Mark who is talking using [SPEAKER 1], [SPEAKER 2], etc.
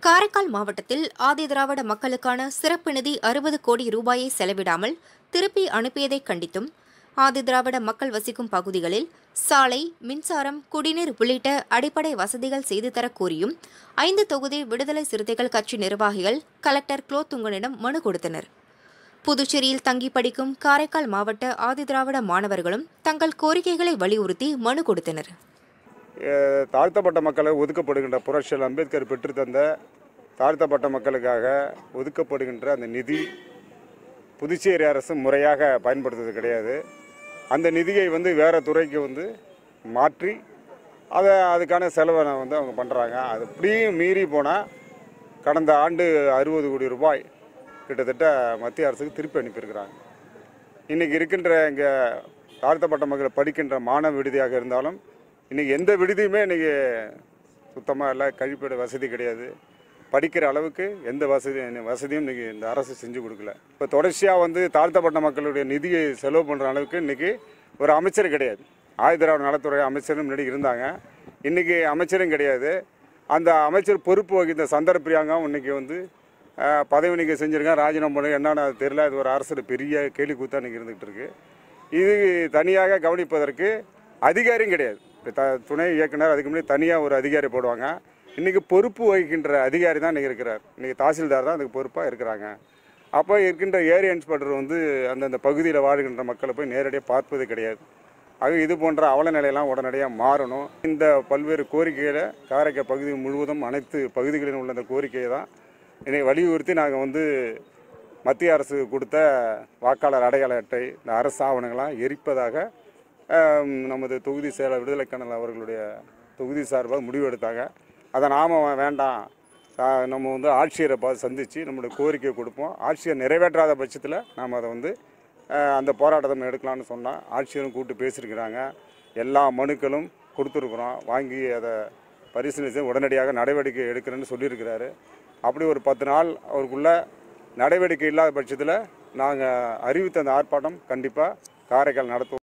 [SPEAKER 1] காரைக்கால் மாவட்டத்தில் ஆதிதிராவிட மக்களுக்கான சிறப்பு நிதி 60 கோடி ரூபாயை செலவிடாமல் திருப்பி அனுப்பியதை கண்டித்தும், ஆதிதிராவிட மக்கள் வசிக்கும் பகுதிகளில் சாலை, மின்சாரம், குடிநீர் உள்ளிட்ட அடிப்படை வசதிகள் செய்து தர கோரியும் 5 தொகுதி விடுதலை சிறுத்தைகள் கட்சி நிர்வாகிகள் கலெக்டர் குலோத்துங்கனிடம் மனு கொடுத்தனர். புதுச்சேரியில் தங்கி படிக்கும் காரைக்கால் மாவட்ட ஆதிதிராவிட மாணவர்களும் தங்கள் கோரிக்கைகளை வலியுறுத்தி மனு கொடுத்தனர்.
[SPEAKER 2] தாழ்த்தப்பட்ட மக்களை ஒதுக்கப்படுகின்ற புரட்சியாளர் அம்பேத்கர் பெற்றுத்தந்த தாழ்த்தப்பட்ட மக்களுக்காக ஒதுக்கப்படுகின்ற அந்த நிதி புதுச்சேரி அரசு முறையாக பயன்படுத்துவது கிடையாது. அந்த நிதியை வேறு துறைக்கு மாற்றி அதுக்கான செலவை அவங்க பண்ணுறாங்க. அது இப்படியும் மீறி போனால் கடந்த ஆண்டு 60 கோடி ரூபாய் கிட்டத்தட்ட மத்திய அரசுக்கு திருப்பி அனுப்பியிருக்கிறாங்க. இன்றைக்கி இருக்கின்ற இங்கே தாழ்த்தப்பட்ட மக்கள் படிக்கின்ற மாணவ விடுதியாக இருந்தாலும் இன்றைக்கி எந்த விடுதியுமே இன்றைக்கி சுத்தமாக இல்லை. கழிப்பிட வசதி கிடையாது. படிக்கிற அளவுக்கு எந்த வசதியும் இன்றைக்கி இந்த அரசு செஞ்சு கொடுக்கல. இப்போ தொடர்ச்சியாக தாழ்த்தப்பட்ட மக்களுடைய நிதியை செலவு பண்ணுற அளவுக்கு இன்றைக்கி ஒரு அமைச்சர் கிடையாது. ஆதிதிராவிட நலத்துறை அமைச்சரும் முன்னாடி இருந்தாங்க. இன்றைக்கி அமைச்சரும் கிடையாது. அந்த அமைச்சர் பொறுப்பு வகித்த சந்தர் பிரியாங்காவும் இன்றைக்கி பதவி நீக்கம் செஞ்சுருக்காங்க. ராஜினாமா பண்ண என்னன்னு அது தெரியல. இது ஒரு அரசு பெரிய கேள்வி கூத்தா இன்றைக்கி இருந்துகிட்டு இருக்குது. இது தனியாக கவனிப்பதற்கு அதிகாரியும் கிடையாது. துணை இயக்குனர் அதுக்கு முன்னாடி தனியாக ஒரு அதிகாரி போடுவாங்க. இன்றைக்கி பொறுப்பு வகிக்கின்ற அதிகாரி தான் இன்றைக்கி இருக்கிறார். இன்றைக்கி தாசில்தார் தான் அதுக்கு பொறுப்பாக இருக்கிறாங்க. அப்போ இருக்கின்ற ஏரியா இன்ஸ்பெக்டர் அந்தந்த பகுதியில் வாழ்கின்ற மக்களை போய் நேரடியாக பார்ப்பது கிடையாது. ஆக இது போன்ற அவல நிலையெல்லாம் உடனடியாக மாறணும். இந்த பல்வேறு கோரிக்கைகளை காரைக்கால் பகுதி முழுவதும் அனைத்து பகுதிகளிலும் உள்ள அந்த கோரிக்கையை தான் இன்றைக்கி வலியுறுத்தி நாங்கள் மத்திய அரசு கொடுத்த வாக்காளர் அடையாள அட்டை, இந்த அரசு ஆவணங்களாம் எரிப்பதாக நமது தொகுதி செயலர் விடுதலை கண்ணல் அவர்களுடைய தொகுதி சார்பாக முடிவு எடுத்தாங்க. அதை நாம் வேண்டாம், நம்ம ஆட்சியரை பார்த்து சந்தித்து நம்மளுடைய கோரிக்கையை கொடுப்போம். ஆட்சியர் நிறைவேற்றாத பட்சத்தில் நாம் அதை அந்த போராட்டத்தை எடுக்கலாம்னு சொன்னால் ஆட்சியரும் கூப்பிட்டு பேசியிருக்கிறாங்க. எல்லா மனுக்களும் கொடுத்துருக்குறோம். வாங்கி அதை பரிசீலனை செய்து உடனடியாக நடவடிக்கை எடுக்கிறேன்னு சொல்லியிருக்கிறாரு. அப்படி ஒரு 10 நாள் அவருக்குள்ள நடவடிக்கை இல்லாத பட்சத்தில் நாங்கள் அறிவித்த அந்த ஆர்ப்பாட்டம் கண்டிப்பாக காரைக்கால் நடத்துவோம்.